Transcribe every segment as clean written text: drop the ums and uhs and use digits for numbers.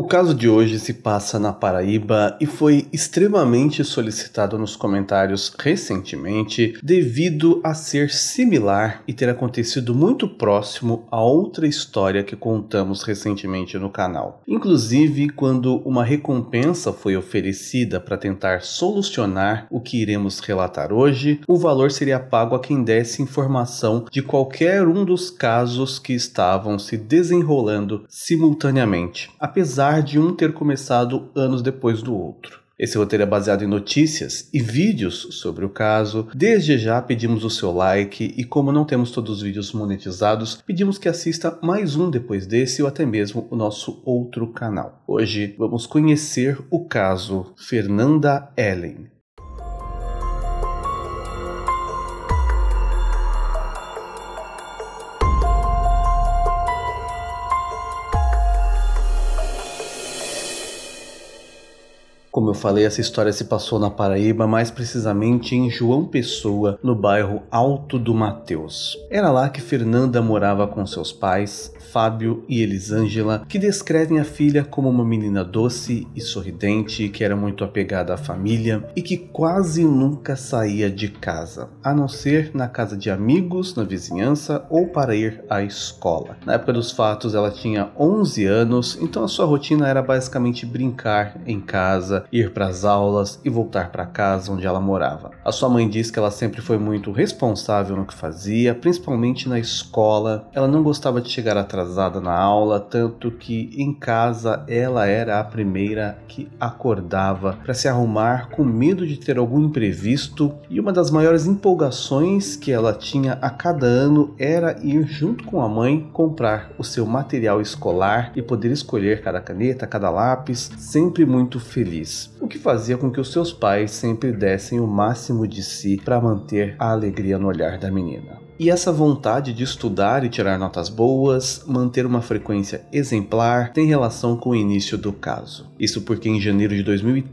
caso de hoje se passa na Paraíba e foi extremamente solicitado nos comentários recentemente devido a ser similar e ter acontecido muito próximo a outra história que contamos recentemente no canal. Inclusive, quando uma recompensa foi oferecida para tentar solucionar o que iremos relatar hoje, o valor seria pago a quem desse informação de qualquer um dos casos que estavam se desenrolando simultaneamente, apesar de um ter começado anos depois do outro. Esse roteiro é baseado em notícias e vídeos sobre o caso. Desde já pedimos o seu like e, como não temos todos os vídeos monetizados, pedimos que assista mais um depois desse ou até mesmo o nosso outro canal. Hoje vamos conhecer o caso Fernanda Ellen. Como eu falei, essa história se passou na Paraíba, mais precisamente em João Pessoa, no bairro Alto do Mateus. Era lá que Fernanda morava com seus pais, Fábio e Elisângela, que descrevem a filha como uma menina doce e sorridente, que era muito apegada à família e que quase nunca saía de casa, a não ser na casa de amigos, na vizinhança ou para ir à escola. Na época dos fatos, ela tinha 11 anos, então a sua rotina era basicamente brincar em casa, ir para as aulas e voltar para casa onde ela morava. A sua mãe diz que ela sempre foi muito responsável no que fazia, principalmente na escola. Ela não gostava de chegar atrasada na aula, tanto que em casa ela era a primeira que acordava para se arrumar com medo de ter algum imprevisto, e uma das maiores empolgações que ela tinha a cada ano era ir junto com a mãe comprar o seu material escolar e poder escolher cada caneta, cada lápis, sempre muito feliz. O que fazia com que os seus pais sempre dessem o máximo de si para manter a alegria no olhar da menina. E essa vontade de estudar e tirar notas boas, manter uma frequência exemplar, tem relação com o início do caso. Isso porque em janeiro de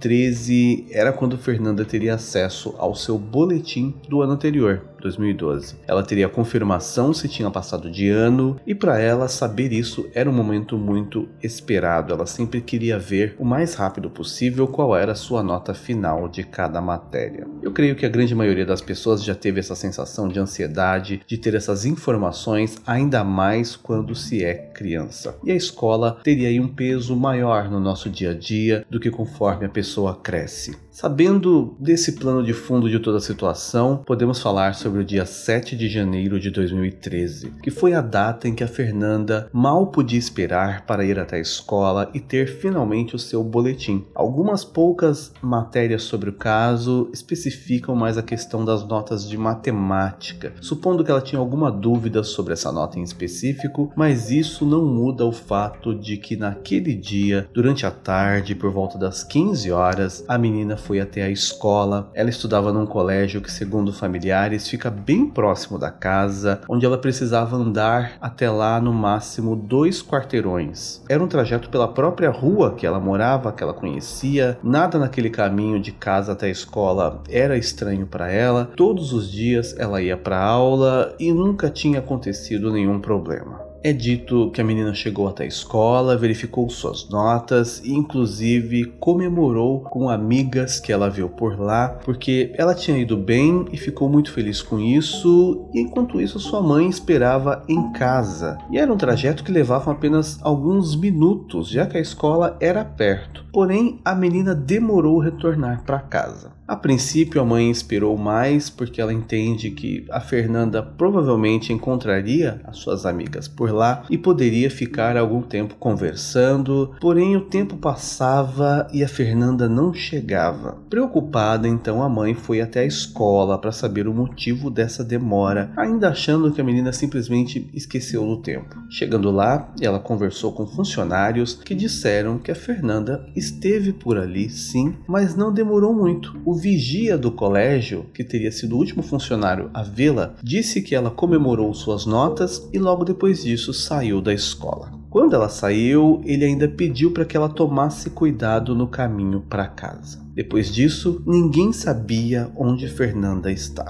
2013 era quando Fernanda teria acesso ao seu boletim do ano anterior, 2012. Ela teria confirmação se tinha passado de ano, e para ela saber isso era um momento muito esperado. Ela sempre queria ver o mais rápido possível qual era a sua nota final de cada matéria. Eu creio que a grande maioria das pessoas já teve essa sensação de ansiedade, de ter essas informações, ainda mais quando se é criança. E a escola teria aí um peso maior no nosso dia a dia do que conforme a pessoa cresce. Sabendo desse plano de fundo de toda a situação, podemos falar sobre o dia 7 de janeiro de 2013, que foi a data em que a Fernanda mal podia esperar para ir até a escola e ter finalmente o seu boletim. Algumas poucas matérias sobre o caso especificam mais a questão das notas de matemática, supondo que ela tinha alguma dúvida sobre essa nota em específico, mas isso não muda o fato de que naquele dia, durante a tarde, por volta das 15 horas, a menina foi até a escola. Ela estudava num colégio que, segundo familiares, fica bem próximo da casa, onde ela precisava andar até lá no máximo 2 quarteirões. Era um trajeto pela própria rua que ela morava, que ela conhecia. Nada naquele caminho de casa até a escola era estranho para ela. Todos os dias ela ia para a aula e nunca tinha acontecido nenhum problema. É dito que a menina chegou até a escola, verificou suas notas e inclusive comemorou com amigas que ela viu por lá, porque ela tinha ido bem e ficou muito feliz com isso, e enquanto isso sua mãe esperava em casa. E era um trajeto que levava apenas alguns minutos, já que a escola era perto. Porém, a menina demorou a retornar para casa. A princípio, a mãe esperou mais porque ela entende que a Fernanda provavelmente encontraria as suas amigas por lá e poderia ficar algum tempo conversando, porém o tempo passava e a Fernanda não chegava. Preocupada, então a mãe foi até a escola para saber o motivo dessa demora, ainda achando que a menina simplesmente esqueceu do tempo. Chegando lá, ela conversou com funcionários que disseram que a Fernanda esteve por ali sim, mas não demorou muito. O vigia do colégio, que teria sido o último funcionário a vê-la, disse que ela comemorou suas notas e logo depois disso saiu da escola. Quando ela saiu, ele ainda pediu para que ela tomasse cuidado no caminho para casa. Depois disso, ninguém sabia onde Fernanda estava.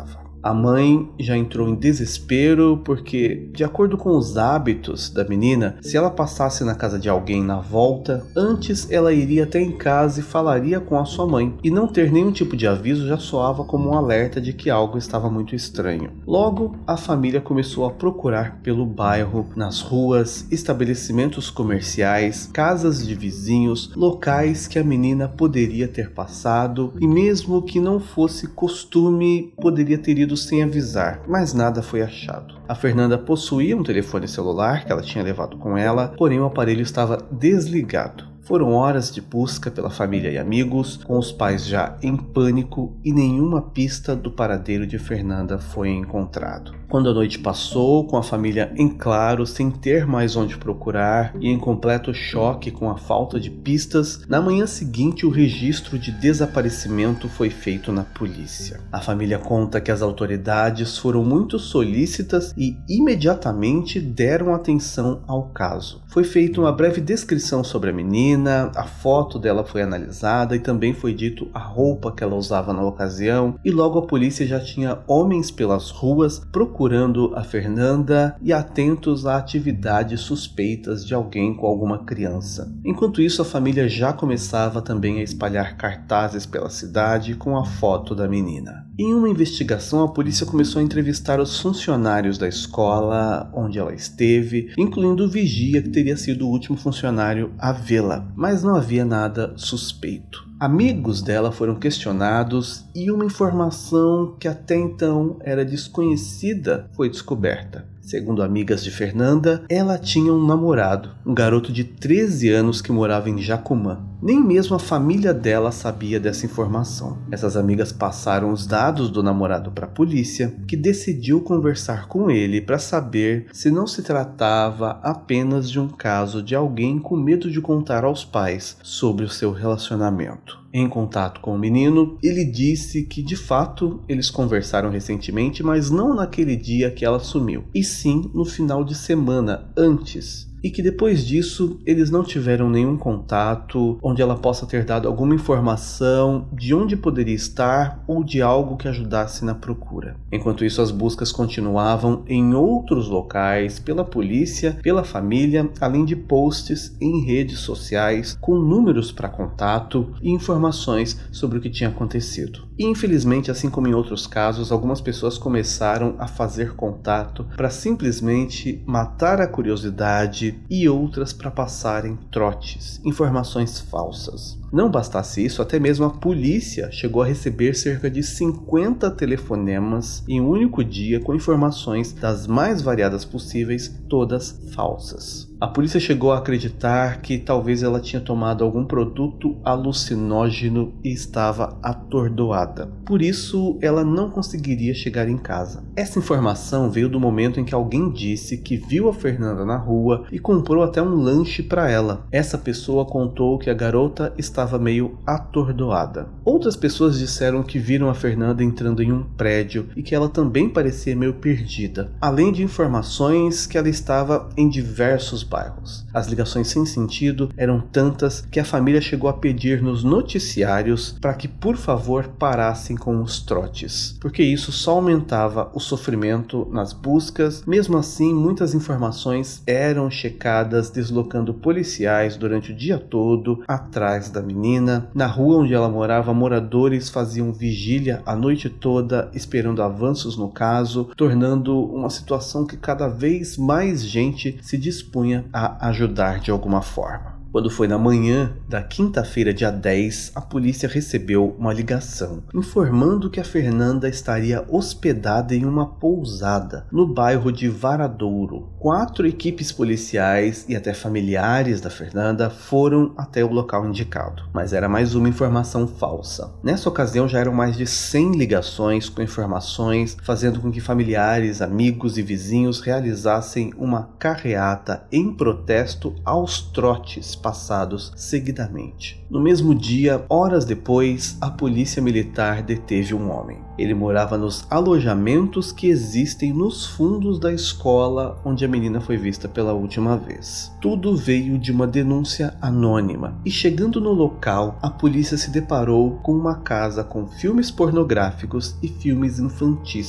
A mãe já entrou em desespero porque, de acordo com os hábitos da menina, se ela passasse na casa de alguém na volta, antes ela iria até em casa e falaria com a sua mãe. E não ter nenhum tipo de aviso já soava como um alerta de que algo estava muito estranho. Logo, a família começou a procurar pelo bairro, nas ruas, estabelecimentos comerciais, casas de vizinhos, locais que a menina poderia ter passado e mesmo que não fosse costume, poderia ter ido sem avisar, mas nada foi achado. A Fernanda possuía um telefone celular que ela tinha levado com ela, porém o aparelho estava desligado. Foram horas de busca pela família e amigos, com os pais já em pânico e nenhuma pista do paradeiro de Fernanda foi encontrado. Quando a noite passou, com a família em claro, sem ter mais onde procurar e em completo choque com a falta de pistas, na manhã seguinte o registro de desaparecimento foi feito na polícia. A família conta que as autoridades foram muito solícitas e imediatamente deram atenção ao caso. Foi feita uma breve descrição sobre a menina, a foto dela foi analisada e também foi dito a roupa que ela usava na ocasião, e logo a polícia já tinha homens pelas ruas procurando a Fernanda e atentos a atividades suspeitas de alguém com alguma criança. Enquanto isso, a família já começava também a espalhar cartazes pela cidade com a foto da menina. Em uma investigação, a polícia começou a entrevistar os funcionários da escola onde ela esteve, incluindo o vigia que teria sido o último funcionário a vê-la, mas não havia nada suspeito. Amigos dela foram questionados e uma informação que até então era desconhecida foi descoberta. Segundo amigas de Fernanda, ela tinha um namorado, um garoto de 13 anos que morava em Jacumã. Nem mesmo a família dela sabia dessa informação. Essas amigas passaram os dados do namorado para a polícia, que decidiu conversar com ele para saber se não se tratava apenas de um caso de alguém com medo de contar aos pais sobre o seu relacionamento. Em contato com o menino, ele disse que de fato eles conversaram recentemente, mas não naquele dia que ela sumiu, e sim no final de semana antes. E que depois disso eles não tiveram nenhum contato onde ela possa ter dado alguma informação de onde poderia estar ou de algo que ajudasse na procura. Enquanto isso, as buscas continuavam em outros locais, pela polícia, pela família, além de posts em redes sociais com números para contato e informações sobre o que tinha acontecido. E infelizmente, assim como em outros casos, algumas pessoas começaram a fazer contato para simplesmente matar a curiosidade e outras para passarem trotes, informações falsas. Não bastasse isso, até mesmo a polícia chegou a receber cerca de 50 telefonemas em um único dia com informações das mais variadas possíveis, todas falsas. A polícia chegou a acreditar que talvez ela tinha tomado algum produto alucinógeno e estava atordoada. Por isso, ela não conseguiria chegar em casa. Essa informação veio do momento em que alguém disse que viu a Fernanda na rua e comprou até um lanche para ela. Essa pessoa contou que a garota estava meio atordoada. Outras pessoas disseram que viram a Fernanda entrando em um prédio e que ela também parecia meio perdida, além de informações que ela estava em diversos bairros. As ligações sem sentido eram tantas que a família chegou a pedir nos noticiários para que por favor parassem com os trotes, porque isso só aumentava o sofrimento nas buscas. Mesmo assim, muitas informações eram checadas, deslocando policiais durante o dia todo atrás da menina. Na rua onde ela morava, moradores faziam vigília a noite toda esperando avanços no caso, tornando uma situação que cada vez mais gente se dispunha a ajudar de alguma forma. Quando foi na manhã da quinta-feira, dia 10, a polícia recebeu uma ligação informando que a Fernanda estaria hospedada em uma pousada no bairro de Varadouro. 4 equipes policiais e até familiares da Fernanda foram até o local indicado, mas era mais uma informação falsa. Nessa ocasião já eram mais de 100 ligações com informações, fazendo com que familiares, amigos e vizinhos realizassem uma carreata em protesto aos trotes passados seguidamente. No mesmo dia, horas depois, a polícia militar deteve um homem. Ele morava nos alojamentos que existem nos fundos da escola onde a menina foi vista pela última vez. Tudo veio de uma denúncia anônima, e chegando no local, a polícia se deparou com uma casa com filmes pornográficos e filmes infantis.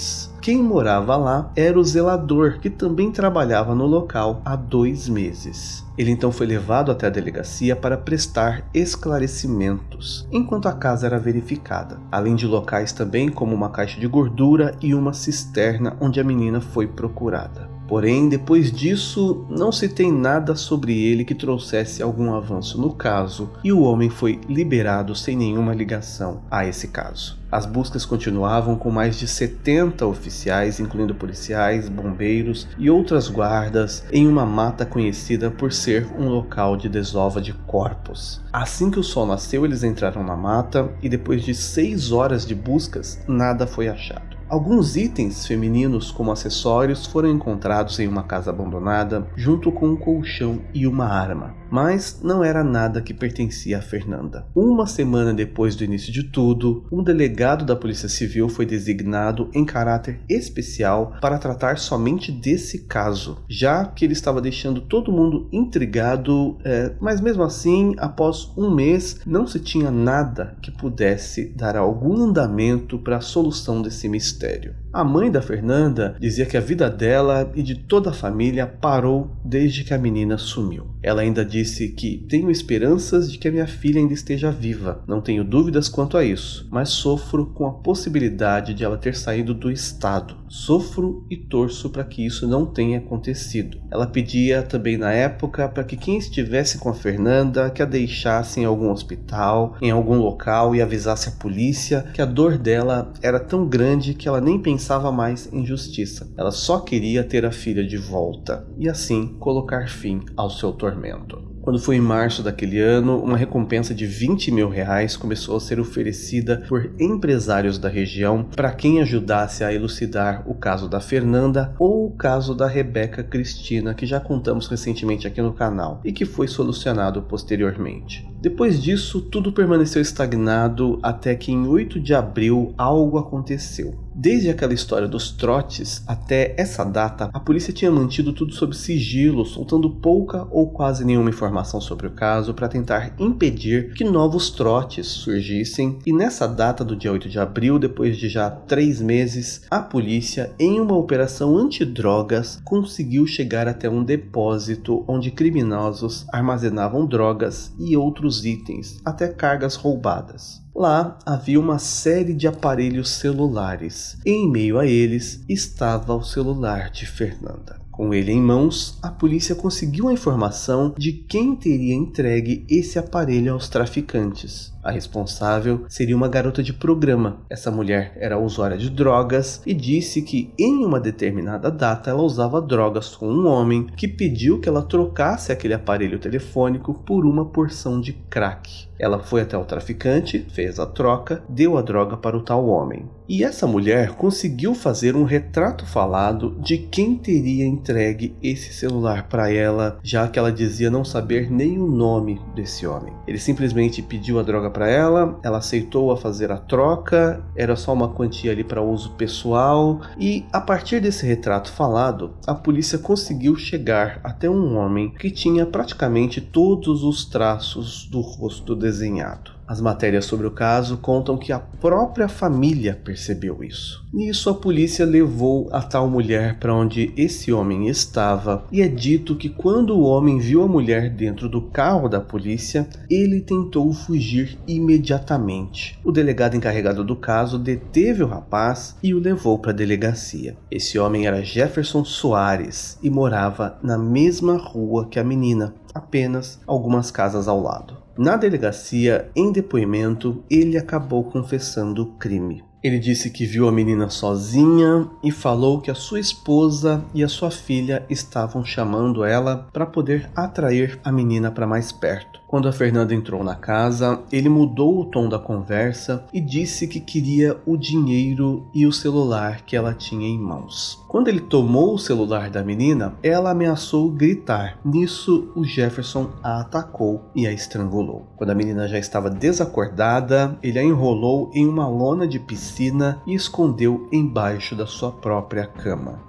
Quem morava lá era o zelador, que também trabalhava no local há 2 meses. Ele então foi levado até a delegacia para prestar esclarecimentos, enquanto a casa era verificada, além de locais também como uma caixa de gordura e uma cisterna onde a menina foi procurada. Porém, depois disso, não se tem nada sobre ele que trouxesse algum avanço no caso, e o homem foi liberado sem nenhuma ligação a esse caso. As buscas continuavam com mais de 70 oficiais, incluindo policiais, bombeiros e outras guardas, em uma mata conhecida por ser um local de desova de corpos. Assim que o sol nasceu, eles entraram na mata e depois de 6 horas de buscas, nada foi achado. Alguns itens femininos como acessórios foram encontrados em uma casa abandonada, junto com um colchão e uma arma, mas não era nada que pertencia a Fernanda. Uma semana depois do início de tudo, um delegado da Polícia Civil foi designado em caráter especial para tratar somente desse caso, já que ele estava deixando todo mundo intrigado, mas mesmo assim, após um mês, não se tinha nada que pudesse dar algum andamento para a solução desse mistério. A mãe da Fernanda dizia que a vida dela e de toda a família parou desde que a menina sumiu. Ela ainda disse que tenho esperanças de que a minha filha ainda esteja viva. Não tenho dúvidas quanto a isso, mas sofro com a possibilidade de ela ter saído do estado. Sofro e torço para que isso não tenha acontecido. Ela pedia também na época para que quem estivesse com a Fernanda que a deixasse em algum hospital, em algum local e avisasse a polícia que a dor dela era tão grande que ela nem pensava mais em justiça. Ela só queria ter a filha de volta e assim colocar fim ao seu tormento. Quando foi em março daquele ano, uma recompensa de R$20 mil começou a ser oferecida por empresários da região para quem ajudasse a elucidar o caso da Fernanda ou o caso da Rebeca Cristina, que já contamos recentemente aqui no canal e que foi solucionado posteriormente. Depois disso, tudo permaneceu estagnado até que em 8 de abril algo aconteceu. Desde aquela história dos trotes até essa data, a polícia tinha mantido tudo sob sigilo, soltando pouca ou quase nenhuma informação sobre o caso para tentar impedir que novos trotes surgissem. E nessa data do dia 8 de abril, depois de já 3 meses, a polícia, em uma operação antidrogas, conseguiu chegar até um depósito onde criminosos armazenavam drogas e outros itens, até cargas roubadas. Lá havia uma série de aparelhos celulares. Em meio a eles estava o celular de Fernanda. Com ele em mãos, a polícia conseguiu a informação de quem teria entregue esse aparelho aos traficantes. A responsável seria uma garota de programa. Essa mulher era usuária de drogas e disse que em uma determinada data ela usava drogas com um homem que pediu que ela trocasse aquele aparelho telefônico por uma porção de crack. Ela foi até o traficante, fez a troca, deu a droga para o tal homem. E essa mulher conseguiu fazer um retrato falado de quem teria entregue esse celular para ela, já que ela dizia não saber nem o nome desse homem. Ele simplesmente pediu a droga para ela aceitou a fazer a troca, era só uma quantia ali para uso pessoal, e a partir desse retrato falado, a polícia conseguiu chegar até um homem que tinha praticamente todos os traços do rosto desenhado. As matérias sobre o caso contam que a própria família percebeu isso. Nisso, a polícia levou a tal mulher para onde esse homem estava, e é dito que quando o homem viu a mulher dentro do carro da polícia, ele tentou fugir imediatamente. O delegado encarregado do caso deteve o rapaz e o levou para a delegacia. Esse homem era Jefferson Soares e morava na mesma rua que a menina, apenas algumas casas ao lado. Na delegacia, em depoimento, ele acabou confessando o crime. Ele disse que viu a menina sozinha e falou que a sua esposa e a sua filha estavam chamando ela para poder atrair a menina para mais perto. Quando a Fernanda entrou na casa, ele mudou o tom da conversa e disse que queria o dinheiro e o celular que ela tinha em mãos. Quando ele tomou o celular da menina, ela ameaçou gritar. Nisso, o Jefferson a atacou e a estrangulou. Quando a menina já estava desacordada, ele a enrolou em uma lona de piscina e escondeu embaixo da sua própria cama.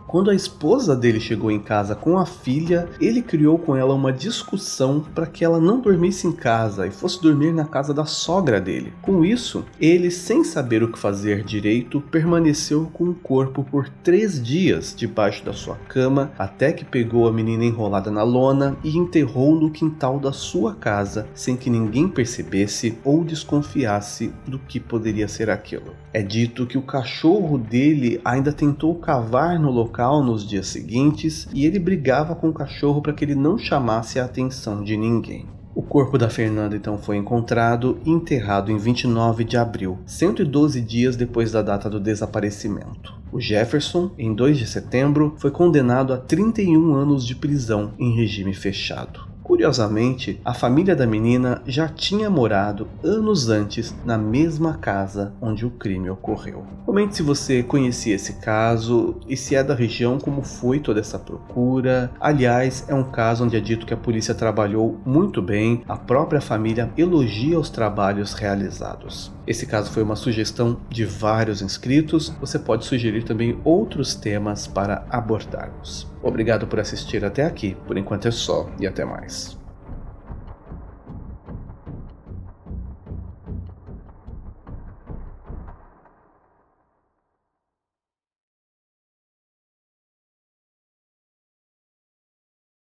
Quando a esposa dele chegou em casa com a filha, ele criou com ela uma discussão para que ela não dormisse em casa e fosse dormir na casa da sogra dele. Com isso, ele, sem saber o que fazer direito, permaneceu com o corpo por 3 dias debaixo da sua cama, até que pegou a menina enrolada na lona e enterrou no quintal da sua casa, sem que ninguém percebesse ou desconfiasse do que poderia ser aquilo. É dito que o cachorro dele ainda tentou cavar no local nos dias seguintes e ele brigava com o cachorro para que ele não chamasse a atenção de ninguém. O corpo da Fernanda então foi encontrado e enterrado em 29 de abril, 112 dias depois da data do desaparecimento. O Jefferson, em 2 de setembro, foi condenado a 31 anos de prisão em regime fechado. Curiosamente, a família da menina já tinha morado anos antes na mesma casa onde o crime ocorreu. Comente se você conhecia esse caso e se é da região, como foi toda essa procura. Aliás, é um caso onde é dito que a polícia trabalhou muito bem, a própria família elogia os trabalhos realizados. Esse caso foi uma sugestão de vários inscritos, você pode sugerir também outros temas para abordarmos. Obrigado por assistir até aqui, por enquanto é só e até mais.